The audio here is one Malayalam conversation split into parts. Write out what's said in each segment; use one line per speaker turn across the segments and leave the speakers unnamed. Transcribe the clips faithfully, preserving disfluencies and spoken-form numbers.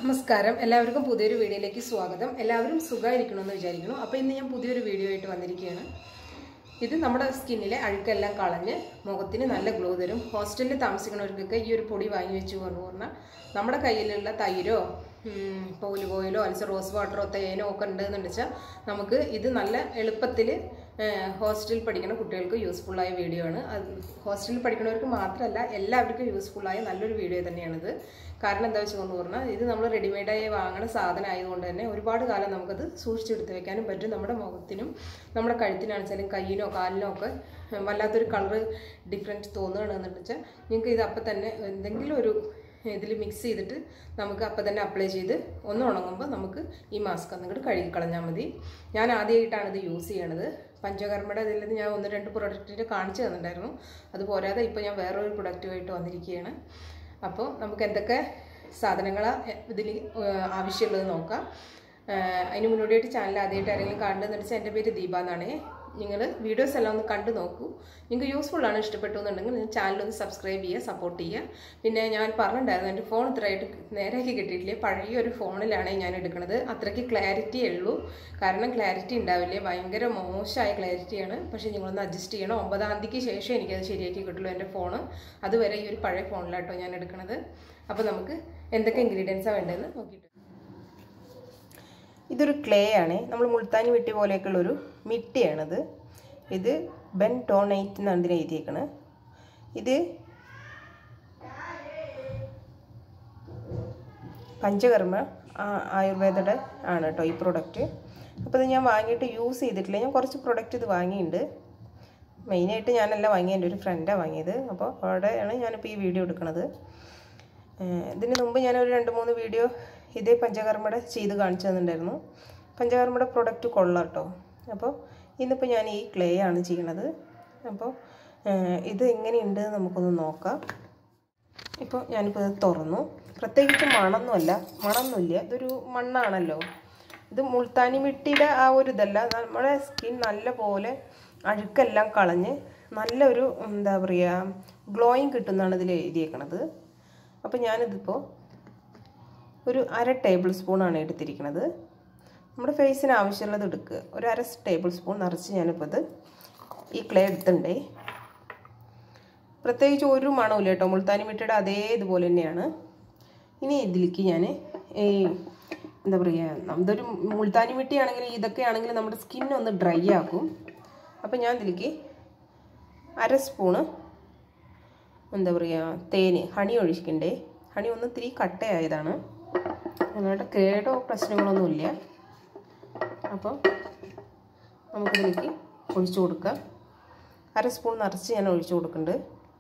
നമസ്കാരം എല്ലാവർക്കും പുതിയൊരു വീഡിയോയിലേക്ക് സ്വാഗതം. എല്ലാവരും സുഖമായിരിക്കണമെന്ന് വിചാരിക്കുന്നു. അപ്പോൾ ഇന്ന് ഞാൻ പുതിയൊരു വീഡിയോ ആയിട്ട് വന്നിരിക്കുകയാണ്. ഇത് നമ്മുടെ സ്കിന്നിലെ അഴുക്കെല്ലാം കളഞ്ഞ് മുഖത്തിന് നല്ല ഗ്ലോ തരും. ഹോസ്റ്റലിൽ താമസിക്കുന്നവർക്കൊക്കെ ഈ ഒരു പൊടി വാങ്ങി വെച്ചു കൊണ്ട് പറഞ്ഞാൽ നമ്മുടെ കയ്യിലുള്ള തൈരോ ഇപ്പോൾ ഒലിവ് ഓയിലോ അല്ലെങ്കിൽ റോസ് വാട്ടറോ തേനോ ഒക്കെ ഉണ്ടെന്ന് വെച്ചാൽ നമുക്ക് ഇത് നല്ല എളുപ്പത്തിൽ ഹോസ്റ്റലിൽ പഠിക്കുന്ന കുട്ടികൾക്ക് യൂസ്ഫുള്ളായ വീഡിയോ ആണ്. അത് ഹോസ്റ്റലിൽ പഠിക്കുന്നവർക്ക് മാത്രമല്ല എല്ലാവർക്കും യൂസ്ഫുള്ളായ നല്ലൊരു വീഡിയോ തന്നെയാണിത്. കാരണം എന്താ വെച്ചെന്ന് പറഞ്ഞാൽ ഇത് നമ്മൾ റെഡിമെയ്ഡായി വാങ്ങുന്ന സാധനം ആയതുകൊണ്ട് തന്നെ ഒരുപാട് കാലം നമുക്കത് സൂക്ഷിച്ചെടുത്ത് വെക്കാനും പറ്റും. നമ്മുടെ മുഖത്തിനും നമ്മുടെ കഴുത്തിനാണെച്ചാലും കയ്യിനോ കാലിനോ ഒക്കെ വല്ലാത്തൊരു കളറ് ഡിഫറൻറ്റ് തോന്നുകയാണെന്ന് വെച്ചാൽ നിങ്ങൾക്ക് ഇത് അപ്പം തന്നെ എന്തെങ്കിലും ഒരു ഇതിൽ മിക്സ് ചെയ്തിട്ട് നമുക്ക് അപ്പം തന്നെ അപ്ലൈ ചെയ്ത് ഒന്ന് ഉണങ്ങുമ്പോൾ നമുക്ക് ഈ മാസ്ക് അങ്ങോട്ട് കഴുകി കളഞ്ഞാൽ മതി. ഞാൻ ആദ്യമായിട്ടാണ് ഇത് യൂസ് ചെയ്യണത്. പഞ്ചകർമ്മയുടെ ഇതിൽ നിന്ന് ഞാൻ ഒന്ന് രണ്ട് പ്രൊഡക്റ്റിൻ്റെ കാണിച്ചു തന്നിട്ടുണ്ടായിരുന്നു. അതുപോരാതെ ഇപ്പോൾ ഞാൻ വേറൊരു പ്രൊഡക്റ്റുമായിട്ട് വന്നിരിക്കുകയാണ്. അപ്പോൾ നമുക്ക് എന്തൊക്കെ സാധനങ്ങളാണ് ഇതിൽ ആവശ്യമുള്ളത് നോക്കാം. അതിന് മുന്നോടിയായിട്ട് ചാനൽ ആദ്യമായിട്ട് ആരെങ്കിലും കാണുന്നതെന്ന് വെച്ചാൽ എൻ്റെ പേര് ദീപ എന്നാണ്. നിങ്ങൾ വീഡിയോസ് എല്ലാം ഒന്ന് കണ്ടു നോക്കൂ. നിങ്ങൾക്ക് യൂസ്ഫുള്ളാണ്, ഇഷ്ടപ്പെട്ടു എന്നുണ്ടെങ്കിൽ നിങ്ങൾ ചാനലൊന്ന് സബ്സ്ക്രൈബ് ചെയ്യുക, സപ്പോർട്ട് ചെയ്യുക. പിന്നെ ഞാൻ പറഞ്ഞിട്ടുണ്ടായിരുന്നു എൻ്റെ ഫോൺ ഇത്രയായിട്ട് നേരെയാക്കി കിട്ടിയിട്ടില്ലേ. പഴയ ഒരു ഫോണിലാണ് ഞാൻ എടുക്കുന്നത്. അത്രയ്ക്ക് ക്ലാരിറ്റിയേ ഉള്ളൂ. കാരണം ക്ലാരിറ്റി ഉണ്ടാവില്ലേ, ഭയങ്കര മോശമായ ക്ലാരിറ്റിയാണ്. പക്ഷേ നിങ്ങളൊന്ന് അഡ്ജസ്റ്റ് ചെയ്യണം. ഒമ്പതാം തീയതിക്ക് ശേഷം എനിക്കത് ശരിയാക്കി കിട്ടുള്ളൂ എൻ്റെ ഫോണ്. അതുവരെ ഈ ഒരു പഴയ ഫോണിലാട്ടോ ഞാൻ എടുക്കുന്നത്. അപ്പോൾ നമുക്ക് എന്തൊക്കെ ഇൻഗ്രീഡിയൻസാണ് വേണ്ടതെന്ന് നോക്കിയിട്ട്. ഇതൊരു ക്ലേ ആണ്. നമ്മൾ മുൾത്താനി മിട്ടി പോലെയൊക്കെയുള്ളൊരു മിട്ടിയാണിത്. ഇത് ബെൻടോണൈറ്റ് എന്നാണ് ഇതിന് എഴുതിയേക്കണത്. ഇത് പഞ്ചകർമ്മ ആയുർവേദയുടെ ആണ് കേട്ടോ ഈ പ്രൊഡക്റ്റ്. അപ്പോൾ ഇത് ഞാൻ വാങ്ങിയിട്ട് യൂസ് ചെയ്തിട്ടില്ല. ഞാൻ കുറച്ച് പ്രൊഡക്റ്റ് ഇത് വാങ്ങിയിട്ടുണ്ട്. മെയിനായിട്ട് ഞാനല്ല വാങ്ങിയത്, എൻ്റെ ഒരു ഫ്രണ്ടാണ് വാങ്ങിയത്. അപ്പോൾ അവിടെയാണ് ഞാനിപ്പോൾ ഈ വീഡിയോ എടുക്കുന്നത്. ഇതിന് മുമ്പ് ഞാനൊരു രണ്ട് മൂന്ന് വീഡിയോ ഇതേ പഞ്ചകർമ്മയുടെ ചെയ്ത് കാണിച്ചു തന്നിട്ടുണ്ടായിരുന്നു. പഞ്ചകർമ്മയുടെ പ്രൊഡക്റ്റ് കൊള്ളാം കേട്ടോ. അപ്പോൾ ഇന്നിപ്പോൾ ഞാൻ ഈ ക്ലേ ആണ് ചെയ്യണത്. അപ്പോൾ ഇത് എങ്ങനെയുണ്ട് നമുക്കൊന്ന് നോക്കാം. ഇപ്പോൾ ഞാനിപ്പോൾ ഇത് തുറന്നു. പ്രത്യേകിച്ച് മണമൊന്നുമല്ല, മണമൊന്നുമില്ല. ഇതൊരു മണ്ണാണല്ലോ. ഇത് മുൾത്താനി മിട്ടിയുടെ ആ ഒരു ഇതല്ല. നമ്മുടെ സ്കിൻ നല്ല പോലെ അഴുക്കെല്ലാം കളഞ്ഞ് നല്ലൊരു എന്താ പറയുക ഗ്ലോയിങ് കിട്ടുന്നതാണ് ഇതിൽ എഴുതിയേക്കണത്. അപ്പോൾ ഞാനിതിപ്പോൾ ഒരു അര ടേബിൾ സ്പൂണാണ് എടുത്തിരിക്കുന്നത്. നമ്മുടെ ഫേസിന് ആവശ്യമുള്ളത് എടുക്കുക. ഒരു അര ടേബിൾ സ്പൂൺ നിറച്ച് ഞാനിപ്പോൾ ഇത് ഈ ക്ലേ എടുത്തിട്ടുണ്ടേ. പ്രത്യേകിച്ച് ഒരു മണമില്ല കേട്ടോ. മുൾത്താനി മിട്ടിയുടെ അതേ ഇതുപോലെ തന്നെയാണ്. ഇനി ഇതിലേക്ക് ഞാൻ ഈ എന്താ പറയുക ഇതൊരു മുൾത്താനി മിട്ടി ആണെങ്കിൽ ഇതൊക്കെ ആണെങ്കിൽ നമ്മുടെ സ്കിന്നൊന്ന് ഡ്രൈ ആക്കും. അപ്പോൾ ഞാൻ ഇതിലേക്ക് അര സ്പൂണ് എന്താ പറയുക തേന് ഹണി ഒഴിക്കണ്ടേ. ഹണി ഒന്ന് ഇത്തിരി കട്ടയായതാണ്. നന്നായിട്ട് കേടോ പ്രശ്നങ്ങളൊന്നുമില്ല. അപ്പോൾ നമുക്കിതിലേക്ക് ഒഴിച്ചു കൊടുക്കാം. അര സ്പൂൺ നിറച്ച് ഞാൻ ഒഴിച്ചു കൊടുക്കുന്നുണ്ട്.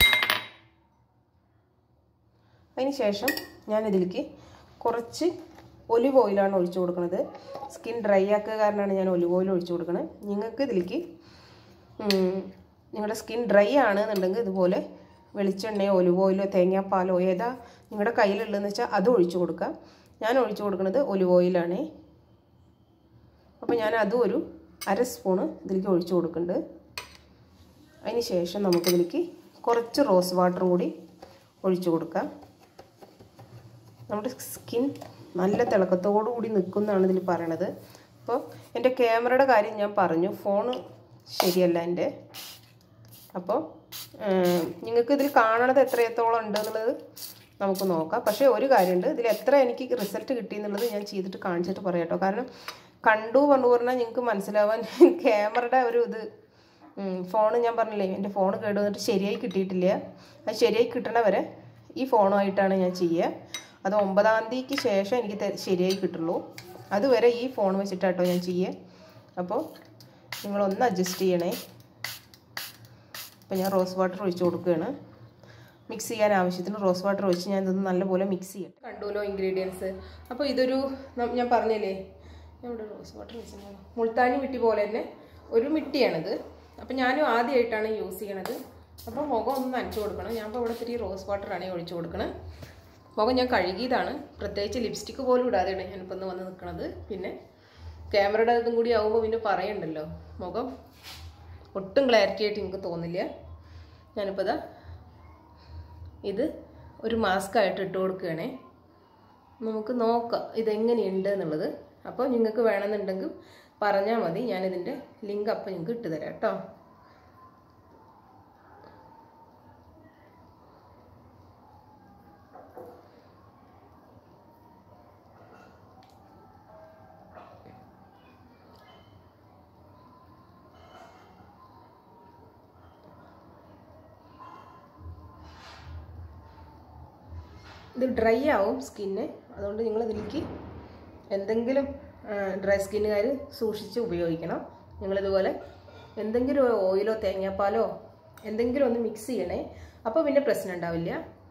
അതിന് ശേഷം ഞാനിതിലേക്ക് കുറച്ച് ഒലിവ് ഓയിലാണ് ഒഴിച്ചു കൊടുക്കുന്നത്. സ്കിൻ ഡ്രൈ ആക്കുക കാരണമാണ് ഞാൻ ഒലിവ് ഓയിൽ ഒഴിച്ചു കൊടുക്കുന്നത്. നിങ്ങൾക്ക് ഇതിലേക്ക് നിങ്ങളുടെ സ്കിൻ ഡ്രൈ ആണെന്നുണ്ടെങ്കിൽ ഇതുപോലെ വെളിച്ചെണ്ണയോ ഒലിവ് ഓയിലോ തേങ്ങാപ്പാലോ ഏതാ നിങ്ങളുടെ കയ്യിലുള്ളതെന്ന് വെച്ചാൽ അത് ഒഴിച്ചു കൊടുക്കുക. ഞാൻ ഒഴിച്ചു കൊടുക്കുന്നത് ഒലിവ് ഓയിലാണ്. അപ്പോൾ ഞാൻ അതും ഒരു അര സ്പൂണ് ഇതിലേക്ക് ഒഴിച്ചു കൊടുക്കുന്നുണ്ട്. അതിന് ശേഷം നമുക്കിതിലേക്ക് കുറച്ച് റോസ് വാട്ടറും കൂടി ഒഴിച്ചു കൊടുക്കാം. നമ്മുടെ സ്കിൻ നല്ല തിളക്കത്തോടു കൂടി നിൽക്കുന്നതാണ് ഇതിൽ പറയണത്. അപ്പോൾ എൻ്റെ ക്യാമറയുടെ കാര്യം ഞാൻ പറഞ്ഞു, ഫോണ് ശരിയല്ല എൻ്റെ. അപ്പോൾ നിങ്ങൾക്ക് ഇതിൽ കാണണത് എത്രത്തോളം ഉണ്ട് എന്നുള്ളത് നമുക്ക് നോക്കാം. പക്ഷേ ഒരു കാര്യമുണ്ട്, ഇതിൽ എത്ര എനിക്ക് റിസൾട്ട് കിട്ടി എന്നുള്ളത് ഞാൻ ചെയ്തിട്ട് കാണിച്ചിട്ട് പറയാം കേട്ടോ. കാരണം കണ്ടു പറഞ്ഞു പറഞ്ഞാൽ നിങ്ങൾക്ക് മനസ്സിലാവാൻ ക്യാമറയുടെ ഒരു ഇത് ഫോണ് ഞാൻ പറഞ്ഞില്ലേ എൻ്റെ ഫോൺ കേട് വന്നിട്ട് ശരിയായി കിട്ടിയിട്ടില്ല. അത് ശരിയായി കിട്ടണ വരെ ഈ ഫോണുമായിട്ടാണ് ഞാൻ ചെയ്യുക. അത് ഒമ്പതാം തീയതിക്ക് ശേഷം എനിക്ക് ശരിയായി കിട്ടുള്ളൂ. അതുവരെ ഈ ഫോൺ വെച്ചിട്ടാട്ടോ ഞാൻ ചെയ്യുക. അപ്പോൾ നിങ്ങളൊന്ന് അഡ്ജസ്റ്റ് ചെയ്യണേ. അപ്പോൾ ഞാൻ റോസ് വാട്ടർ ഒഴിച്ച് കൊടുക്കുകയാണ്. മിക്സ് ചെയ്യാൻ ആവശ്യത്തിന് റോസ് വാട്ടർ ഒഴിച്ച് ഞാൻ ഇതൊന്ന് നല്ലപോലെ മിക്സ് ചെയ്യട്ടെ. കണ്ടുല്ലോ ഇൻഗ്രീഡിയൻസ്. അപ്പോൾ ഇതൊരു ഞാൻ പറഞ്ഞില്ലേ ഇവിടെ റോസ് വാട്ടർ വെച്ചാൽ മുൾത്താനി മിട്ടി പോലെ തന്നെ ഒരു മിട്ടിയാണിത്. അപ്പോൾ ഞാനും ആദ്യമായിട്ടാണ് യൂസ് ചെയ്യണത്. അപ്പോൾ മുഖം ഒന്ന് നനച്ച് കൊടുക്കണം. ഞാൻ ഇപ്പോൾ ഇവിടെ ഇത്തിരി റോസ് വാട്ടറാണ് ഒഴിച്ച് കൊടുക്കണം. മുഖം ഞാൻ കഴുകിയതാണ്. പ്രത്യേകിച്ച് ലിപ്സ്റ്റിക്ക് പോലും ഇടാതെയാണ് ഞാനിപ്പോൾ ഒന്ന് വന്ന് നിൽക്കുന്നത്. പിന്നെ ക്യാമറയുടെ ഇതും കൂടി ആകുമ്പോൾ പിന്നെ പറയണ്ടല്ലോ, മുഖം ഒട്ടും ക്ലാരിറ്റി ആയിട്ട് എനിക്ക് തോന്നില്ല. ഞാനിപ്പോൾ ഇതാ ഇത് ഒരു മാസ്ക് ആയിട്ട് ഇട്ട് കൊടുക്കുകയാണേ. നമുക്ക് നോക്കാം ഇതെങ്ങനെയുണ്ട് എന്നുള്ളത്. അപ്പോൾ നിങ്ങൾക്ക് വേണമെന്നുണ്ടെങ്കിൽ പറഞ്ഞാൽ മതി, ഞാനിതിൻ്റെ ലിങ്ക് അപ്പം നിങ്ങൾക്ക് ഇട്ട് തരാം കേട്ടോ. ഇത് ഡ്രൈ ആവും സ്കിന്ന്, അതുകൊണ്ട് നിങ്ങൾ ഇതിലേക്ക് എന്തെങ്കിലും ഡ്രൈ സ്കിന്നുകാർ സൂക്ഷിച്ച് ഉപയോഗിക്കണം. നിങ്ങളിതുപോലെ എന്തെങ്കിലും ഓയിലോ തേങ്ങാപ്പാലോ എന്തെങ്കിലും ഒന്ന് മിക്സ് ചെയ്യണേ, അപ്പോൾ പിന്നെ പ്രശ്നം ഉണ്ടാവില്ല.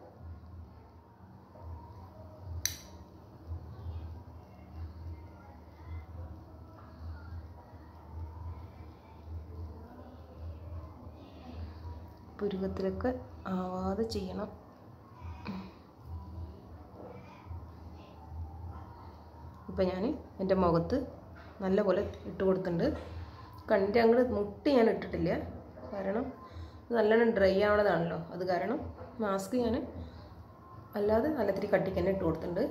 പുരുവത്തിലൊക്കെ ആവാതെ ചെയ്യണം. ഇപ്പം ഞാൻ എൻ്റെ മുഖത്ത് നല്ലപോലെ ഇട്ട് കൊടുത്തിട്ടുണ്ട്. കണ്ടിട്ട് അങ്ങോട്ട് മുട്ടി ഞാൻ ഇട്ടിട്ടില്ല, കാരണം നല്ലോണം ഡ്രൈ ആവണതാണല്ലോ, അത് കാരണം മാസ്ക് ഞാൻ അല്ലാതെ നല്ലത്തിരി കട്ടിക്ക് തന്നെ ഇട്ട് കൊടുത്തിട്ടുണ്ട്.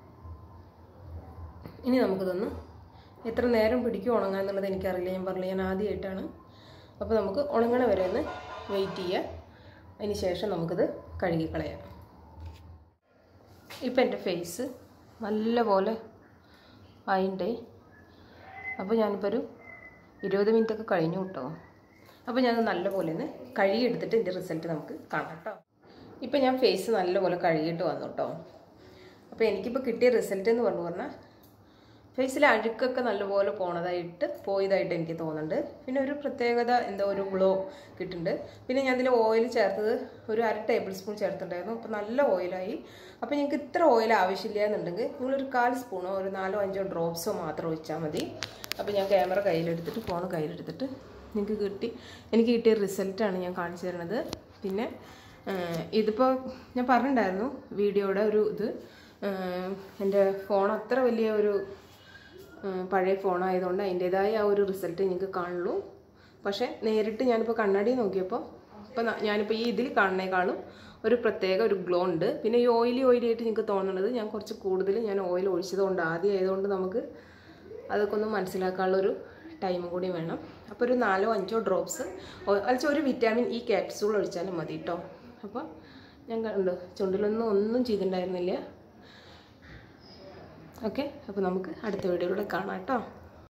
ഇനി നമുക്കിതൊന്ന് എത്ര നേരം പിടിക്കും ഉണങ്ങാൻ എന്നുള്ളത് എനിക്കറിയില്ല, ഞാൻ പറഞ്ഞില്ല ഞാൻ ആദ്യമായിട്ടാണ്. അപ്പോൾ നമുക്ക് ഉണങ്ങണ വരെ ഒന്ന് വെയിറ്റ് ചെയ്യുക, അതിന് ശേഷം നമുക്കിത് കഴുകിക്കളയാം. ഇപ്പം എൻ്റെ ഫേസ് നല്ലപോലെ ആയിണ്ടേ. അപ്പോൾ ഞാനിപ്പോൾ ഒരു ഇരുപത് മിനിറ്റൊക്കെ കഴിഞ്ഞു കേട്ടോ. അപ്പോൾ ഞാൻ നല്ലപോലെ ഒന്ന് കഴുകിയെടുത്തിട്ട് ഇതിൻ്റെ റിസൾട്ട് നമുക്ക് കാണാം കേട്ടോ. ഇപ്പം ഞാൻ ഫേസ് നല്ലപോലെ കഴുകിയിട്ട് വന്നു കേട്ടോ. അപ്പോൾ എനിക്കിപ്പോൾ കിട്ടിയ റിസൾട്ട് എന്ന് പറഞ്ഞു പറഞ്ഞാൽ ഫേസിലെ അഴുക്കൊക്കെ നല്ലപോലെ പോണതായിട്ട് പോയതായിട്ട് എനിക്ക് തോന്നുന്നുണ്ട്. പിന്നെ ഒരു പ്രത്യേകത എന്തോ ഒരു ഗ്ലോ കിട്ടുന്നുണ്ട്. പിന്നെ ഞാൻ ഇതിൽ ഓയിൽ ചേർത്തത് ഒരു അര ടേബിൾ സ്പൂൺ ചേർത്തിട്ടുണ്ടായിരുന്നു. അപ്പോൾ നല്ല ഓയിലായി. അപ്പോൾ നിങ്ങൾക്ക് ഇത്ര ഓയിൽ ആവശ്യമില്ല എന്നുണ്ടെങ്കിൽ നിങ്ങളൊരു കാൽ സ്പൂണോ ഒരു നാലോ അഞ്ചോ ഡ്രോപ്സോ മാത്രം ഒഴിച്ചാൽ മതി. അപ്പോൾ ഞാൻ ക്യാമറ കയ്യിലെടുത്തിട്ട് ഫോൺ കയ്യിലെടുത്തിട്ട് നിങ്ങൾക്ക് കിട്ടി എനിക്ക് കിട്ടിയ റിസൾട്ടാണ് ഞാൻ കാണിച്ചു തരുന്നത്. പിന്നെ ഇതിപ്പോൾ ഞാൻ പറഞ്ഞിട്ടുണ്ടായിരുന്നു വീഡിയോയുടെ ഒരു ഇത്, എൻ്റെ ഫോൺ അത്ര വലിയ ഒരു പഴയ ഫോണായതുകൊണ്ട് അതിൻ്റേതായ ആ ഒരു റിസൾട്ട് നിങ്ങൾക്ക് കാണുള്ളൂ. പക്ഷേ നേരിട്ട് ഞാനിപ്പോൾ കണ്ണാടി നോക്കിയപ്പോൾ ഇപ്പോൾ ഞാനിപ്പോൾ ഈ ഇതിൽ കാണുന്നേക്കാളും ഒരു പ്രത്യേക ഒരു ഗ്ലോ ഉണ്ട്. പിന്നെ ഈ ഓയിലി ഓയിലി ആയിട്ട് നിങ്ങൾക്ക് തോന്നുന്നത് ഞാൻ കുറച്ച് കൂടുതൽ ഞാൻ ഓയിൽ ഒഴിച്ചതുകൊണ്ട് ആദ്യം ആയതുകൊണ്ട് നമുക്ക് അതൊക്കെ ഒന്ന് മനസ്സിലാക്കാനുള്ളൊരു ടൈം കൂടി വേണം. അപ്പോൾ ഒരു നാലോ അഞ്ചോ ഡ്രോപ്സ് അല്ലെ ഒരു വിറ്റാമിൻ ഇ ക്യാപ്സൂൾ ഒഴിച്ചാലും മതി കേട്ടോ. അപ്പോൾ ഞാൻ കണ്ടു ചുണ്ടിലൊന്നും ഒന്നും ചെയ്തിട്ടുണ്ടായിരുന്നില്ല. ഓക്കെ, അപ്പോൾ നമുക്ക് അടുത്ത വീഡിയോയിലൂടെ കാണാം കേട്ടോ.